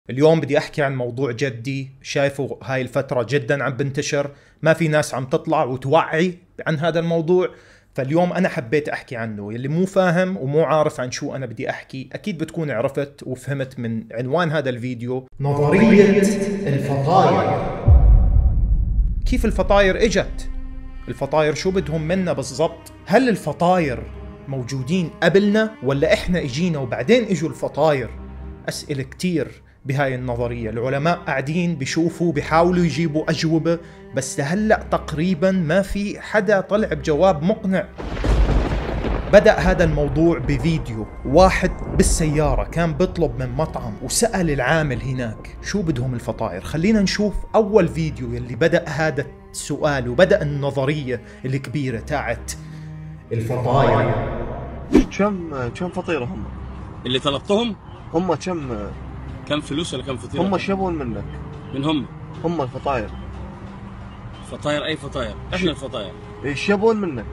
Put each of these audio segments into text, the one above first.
اليوم بدي أحكي عن موضوع جدي شايفه هاي الفترة جدا عم بنتشر، ما في ناس عم تطلع وتوعي عن هذا الموضوع. فاليوم أنا حبيت أحكي عنه. يلي مو فاهم ومو عارف عن شو أنا بدي أحكي أكيد بتكون عرفت وفهمت من عنوان هذا الفيديو. نظرية الفطاير. كيف الفطاير إجت؟ الفطاير شو بدهم منا بالضبط؟ هل الفطاير موجودين قبلنا ولا إحنا إجينا وبعدين إجوا الفطاير؟ أسئلة كتير بهاي النظرية. العلماء قاعدين بيشوفوا بيحاولوا يجيبوا أجوبة، بس لهلأ تقريبا ما في حدا طلع بجواب مقنع. بدأ هذا الموضوع بفيديو واحد بالسيارة كان بيطلب من مطعم وسأل العامل هناك شو بدهم الفطاير. خلينا نشوف أول فيديو يلي بدأ هذا السؤال وبدأ النظرية الكبيرة تاعت الفطاير. كم فطيرة هم اللي طلبتهم؟ هم كم فلوس ولا كم فطيرة؟ هم شبون منك؟ من هم؟ هم الفطاير. فطاير أي فطاير؟ إحنا الفطاير. إيه شبون منك؟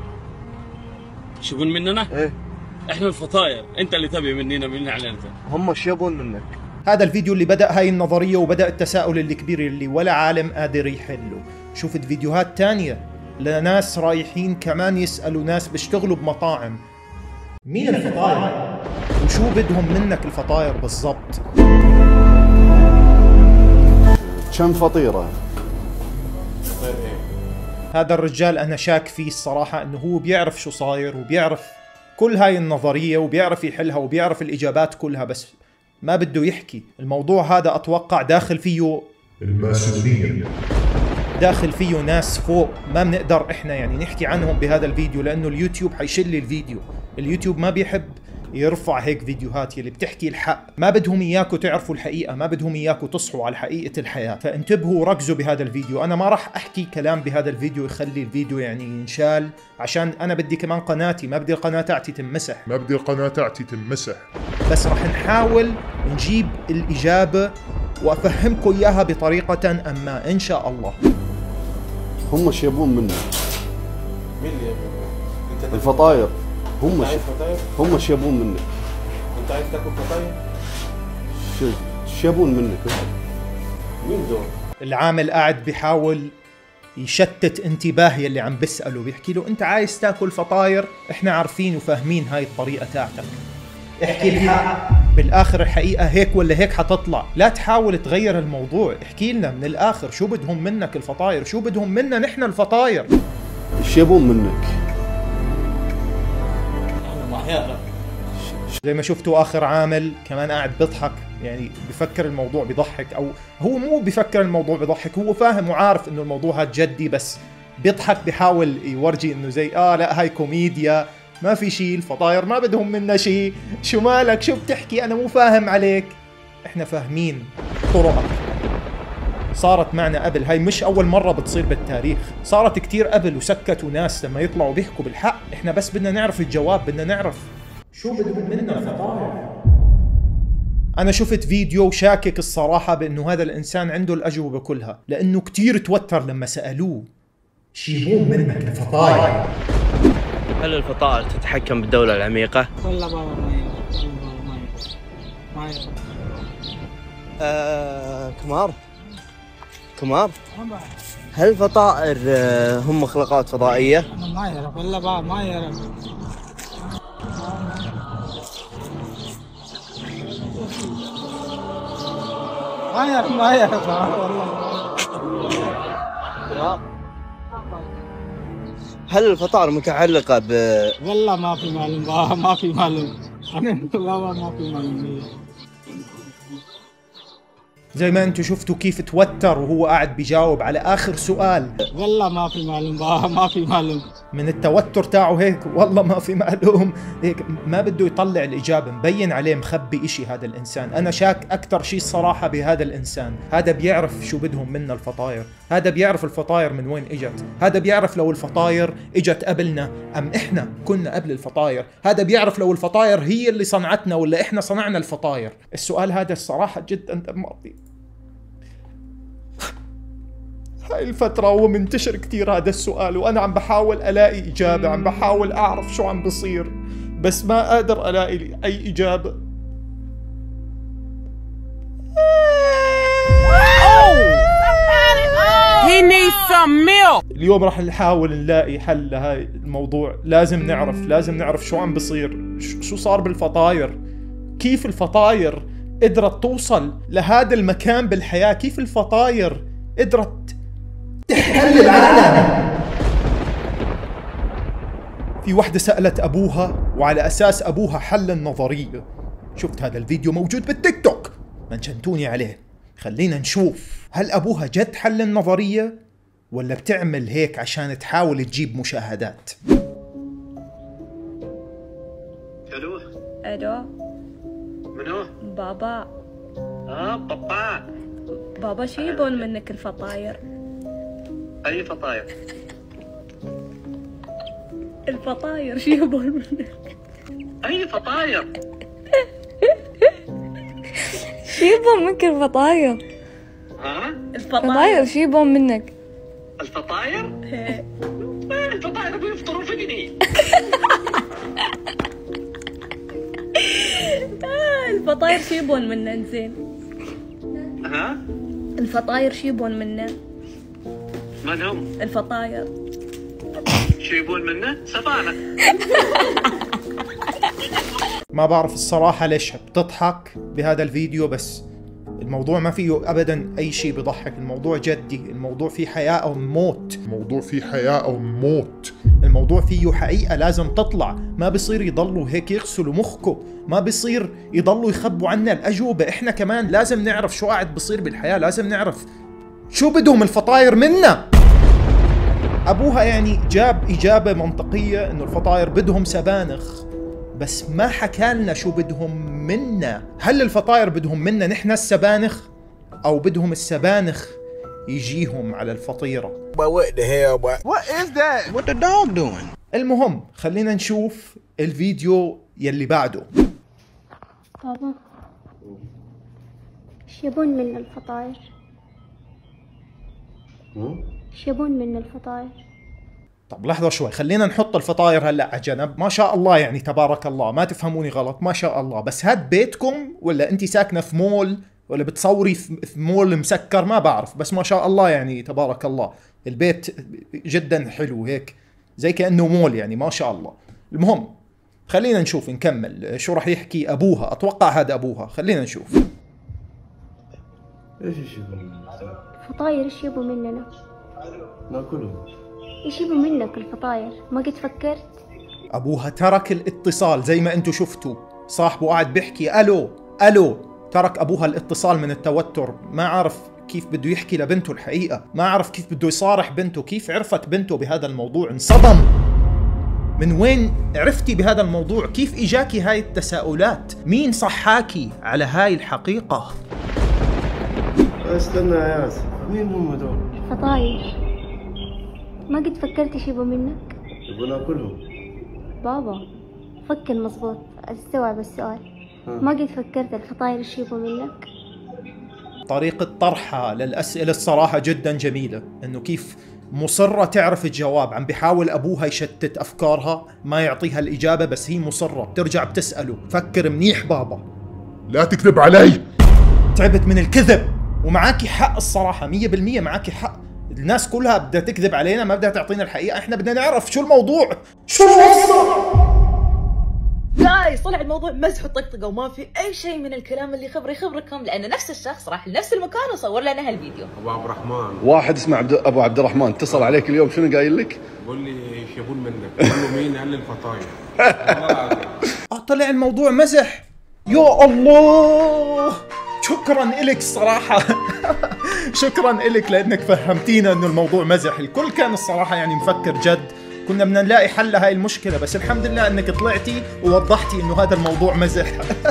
شبون مننا؟ إيه إحنا الفطاير، أنت اللي تبي مننا على أنت. هم شبون منك. هذا الفيديو اللي بدأ هاي النظرية وبدأ التساؤل الكبير اللي ولا عالم قادر يحله. شوفت فيديوهات تانية لناس رايحين كمان يسألوا ناس بيشتغلوا بمطاعم مين الفطاير وشو بدهم منك الفطاير بالضبط. كم فطيرة؟ هذا الرجال أنا شاك فيه الصراحة أنه هو بيعرف شو صاير وبيعرف كل هاي النظرية وبيعرف يحلها وبيعرف الإجابات كلها، بس ما بده يحكي. الموضوع هذا أتوقع داخل فيه الماسونية، داخل فيه ناس فوق ما بنقدر إحنا يعني نحكي عنهم بهذا الفيديو، لأنه اليوتيوب حيشل لي الفيديو. اليوتيوب ما بيحب يرفع هيك فيديوهات يلي بتحكي الحق. ما بدهم إياكم تعرفوا الحقيقة، ما بدهم إياكم تصحوا على حقيقة الحياة. فانتبهوا وركزوا بهذا الفيديو. أنا ما راح أحكي كلام بهذا الفيديو يخلي الفيديو يعني ينشال، عشان أنا بدي كمان قناتي، ما بدي القناة تاعتي تنمسح. بس راح نحاول نجيب الإجابة وأفهمكم إياها بطريقة أما إن شاء الله. هم شيبون منك. مين اللي يبون؟ الفطاير. هم شيبون منك. انت عايز تاكل فطاير؟ شيبون منك. مين دول؟ العامل قاعد بيحاول يشتت انتباه يلي عم بيسأله، بيحكي له انت عايز تاكل فطاير، احنا عارفين وفاهمين هاي الطريقة تاعتك، احكي الحق. بالاخر الحقيقة هيك ولا هيك حتطلع. لا تحاول تغير الموضوع، احكي لنا من الاخر شو بدهم منك الفطاير، شو بدهم منا نحن الفطاير. شيبون منك. زي ما شفتوا اخر عامل كمان قاعد بيضحك، يعني بفكر الموضوع بيضحك، او هو مو بفكر الموضوع بيضحك، هو فاهم وعارف انه الموضوع هاد جدي، بس بيضحك بيحاول يورجي انه زي لا هاي كوميديا، ما في شيء، الفطاير ما بدهم منا شيء، شو مالك شو بتحكي، انا مو فاهم عليك. احنا فاهمين طرقك، صارت معنا قبل، هاي مش اول مرة بتصير بالتاريخ، صارت كتير قبل وسكتوا ناس لما يطلعوا بيحكوا بالحق. احنا بس بدنا نعرف الجواب، بدنا نعرف شو بدهم منا الفطاير. أنا شفت فيديو وشاكك الصراحة بأنه هذا الإنسان عنده الأجوبة كلها، لأنه كتير توتر لما سألوه شيبون منك الفطاير. هل الفطائر تتحكم بالدولة العميقة؟ والله بابا ما كمار هل الفطائر هم مخلوقات فضائية؟ أنا ما يعرف والله بابا ما يعرف. ما يعرف والله. هل الفطائر متعلقة والله ما في معلوم بابا، ما في معلوم. أنا بابا ما في معلوم. زي ما انتم شفتوا كيف توتر وهو قاعد بيجاوب على آخر سؤال. والله ما في معلوم بابا، ما في معلوم. من التوتر تاعه هيك والله ما في معلوم، هيك ما بده يطلع الإجابة، مبين عليه مخبي إشي هذا الإنسان. أنا شاك أكتر شيء الصراحة بهذا الإنسان. هذا بيعرف شو بدهم منا الفطاير، هذا بيعرف الفطاير من وين إجت، هذا بيعرف لو الفطاير إجت قبلنا أم إحنا كنا قبل الفطاير، هذا بيعرف لو الفطاير هي اللي صنعتنا ولا إحنا صنعنا الفطاير. السؤال هذا الصراحة جدا دمرني. هاي الفترة هو منتشر كتير هذا السؤال، وأنا عم بحاول ألاقي إجابة، عم بحاول أعرف شو عم بصير، بس ما قادر ألاقي أي إجابة. اليوم راح نحاول نلاقي حل لهاي الموضوع. لازم نعرف شو عم بصير، شو صار بالفطاير، كيف الفطاير قدرت توصل لهذا المكان بالحياة، كيف الفطاير قدرت تحل العالم. في وحدة سألت أبوها وعلى أساس أبوها حل النظرية. شفت هذا الفيديو موجود بالتيك توك، منشنتوني عليه. خلينا نشوف هل أبوها جد حل النظرية ولا بتعمل هيك عشان تحاول تجيب مشاهدات. الو الو منو؟ بابا. بابا. بابا شو يبون منك الفطاير؟ اي فطاير؟ الفطاير شو يبون منك؟ اي فطاير؟ شو يبون منك الفطاير؟ الفطاير شو يبون منك؟ الفطاير؟ الفطاير بيفطروا فيني. الفطاير شو يبون منا انزين؟ الفطاير شو يبون منا؟ من هم؟ الفطاير شو يبون منه؟ سفانة. ما بعرف الصراحة ليش بتضحك بهذا الفيديو، بس الموضوع ما فيه أبدا أي شيء بضحك. الموضوع جدي، الموضوع فيه حياة أو موت، الموضوع فيه حقيقة لازم تطلع. ما بصير يضلوا هيك يغسلوا مخكم، ما بصير يضلوا يخبوا عنا الأجوبة. إحنا كمان لازم نعرف شو قاعد بصير بالحياة، لازم نعرف شو بدهم الفطاير منا. أبوها يعني جاب إجابة منطقية إنه الفطاير بدهم سبانخ، بس ما حكى لنا شو بدهم منا. هل الفطاير بدهم منا نحن السبانخ أو بدهم السبانخ يجيهم على الفطيرة؟ المهم خلينا نشوف الفيديو يلي بعده. بابا ايش يبون من الفطاير؟ ايش يبون من الفطاير؟ طب لحظة شوي، خلينا نحط الفطاير هلا على جنب. ما شاء الله يعني تبارك الله، ما تفهموني غلط، ما شاء الله. بس هاد بيتكم ولا انت ساكنة في مول ولا بتصوري في مول مسكر؟ ما بعرف، بس ما شاء الله يعني تبارك الله البيت جدا حلو هيك زي كأنه مول يعني ما شاء الله. المهم خلينا نشوف نكمل شو راح يحكي أبوها. أتوقع هذا أبوها، خلينا نشوف. ايش يبون؟ الفطاير ايش يبوا مننا؟ ناكلهم. ايش يبوا منك الفطاير؟ ما قد فكرت؟ أبوها ترك الاتصال زي ما أنتم شفتوا، صاحبه قاعد بيحكي ألو، ترك أبوها الاتصال من التوتر. ما عارف كيف بده يحكي لبنته الحقيقة، ما عارف كيف بده يصارح بنته، كيف عرفت بنته بهذا الموضوع. انصدم. من وين عرفتي بهذا الموضوع؟ كيف إجاكي هاي التساؤلات؟ مين صحاكي على هاي الحقيقة؟ استنى يا ياسر، مين هم هذول؟ الفطاير ما قد فكرت ايش يبوا منك؟ يبون ناكلهم. بابا فكر مظبوط، استوعب السؤال. ما قد فكرت الفطاير ايش يبوا منك؟ طريقة طرحها للأسئلة الصراحة جدا جميلة، إنه كيف مصرة تعرف الجواب. عم بيحاول أبوها يشتت أفكارها، ما يعطيها الإجابة، بس هي مصرة بترجع بتسأله. فكر منيح بابا، لا تكذب علي. تعبت من الكذب، ومعاكي حق الصراحة 100% معاكي حق. الناس كلها بدها تكذب علينا، ما بدها تعطينا الحقيقة. احنا بدنا نعرف شو الموضوع، شو القصة. جايز طلع الموضوع مزح وطقطقه وما في اي شيء من الكلام اللي يخبركم، لان نفس الشخص راح لنفس المكان وصور لنا هالفيديو. ابو عبد الرحمن، واحد اسمه ابو عبد الرحمن اتصل عليك اليوم، شنو قايل لك؟ قول لي ايش يبون منك؟ قال له مين؟ قال لي الفطاير. طلع الموضوع مزح. يا الله، شكرا إلك الصراحة. شكرا إلك لأنك فهمتينا أنه الموضوع مزح. الكل كان الصراحة يعني مفكر جد، كنا بدنا نلاقي حل لهاي المشكلة، بس الحمد لله أنك طلعتي ووضحتي أنه هذا الموضوع مزح.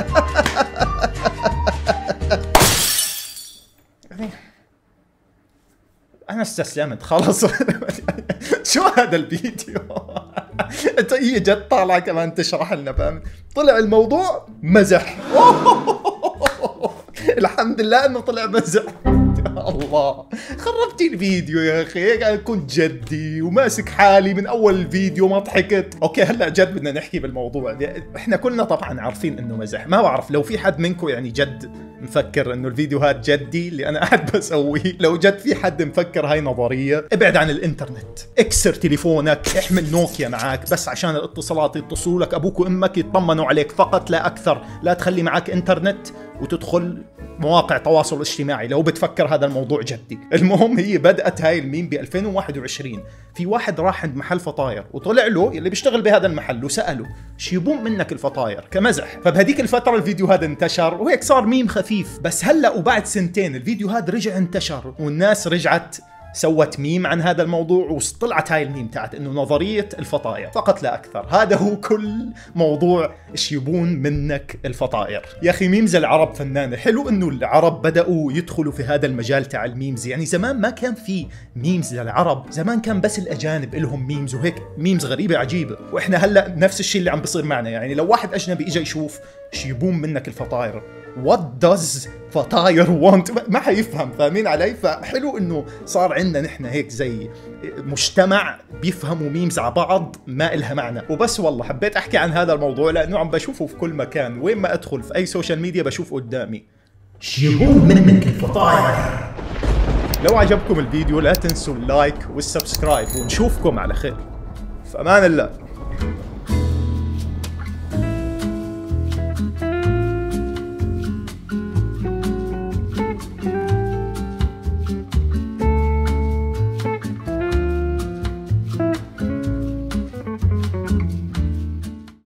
أنا استسلمت خلاص. شو هذا الفيديو؟ هي جد طالعة كمان تشرح لنا، فهمت؟ طلع الموضوع مزح. الحمد لله انه طلع مزح. الله خربتي الفيديو يا اخي، هيك انا كنت جدي وماسك حالي من اول الفيديو ما ضحكت. اوكي هلا جد بدنا نحكي بالموضوع. احنا كلنا طبعا عارفين انه مزح، ما بعرف لو في حد منكم يعني جد مفكر انه الفيديوهات جدي اللي انا قاعد بسويه، لو جد في حد مفكر هاي نظريه، ابعد عن الانترنت، اكسر تليفونك، احمل نوكيا معك بس عشان الاتصالات، يتصلوا لك ابوك وامك يطمنوا عليك فقط لا اكثر، لا تخلي معك انترنت وتدخل مواقع تواصل اجتماعي لو بتفكر هذا الموضوع جدي. المهم هي بدأت هاي الميم ب 2021. في واحد راح عند محل فطاير وطلع له اللي بيشتغل بهذا المحل وسأله شو يبون منك الفطاير كمزح. فبهديك الفترة الفيديو هذا انتشر وهيك صار ميم خفيف. بس هلا وبعد سنتين الفيديو هذا رجع انتشر والناس رجعت سوت ميم عن هذا الموضوع وطلعت هاي الميم تاعت انه نظرية الفطاير فقط لا اكثر. هذا هو كل موضوع ايش يبون منك الفطاير. يا اخي ميمز العرب فنانة. حلو انه العرب بدأوا يدخلوا في هذا المجال تاع الميمز. يعني زمان ما كان في ميمز للعرب، زمان كان بس الاجانب لهم ميمز وهيك ميمز غريبة عجيبة. واحنا هلا نفس الشيء اللي عم بيصير معنا. يعني لو واحد اجنبي اجى يشوف ايش يبون منك الفطاير، What does فطاير want؟ ما حيفهم، فاهمين علي؟ فحلو انه صار عندنا نحن هيك زي مجتمع بيفهموا ميمز على بعض ما إلها معنى. وبس والله حبيت احكي عن هذا الموضوع لانه عم بشوفه في كل مكان، وين ما ادخل في اي سوشيال ميديا بشوف قدامي شيبون منك الفطاير. لو عجبكم الفيديو لا تنسوا اللايك والسبسكرايب ونشوفكم على خير. في امان الله.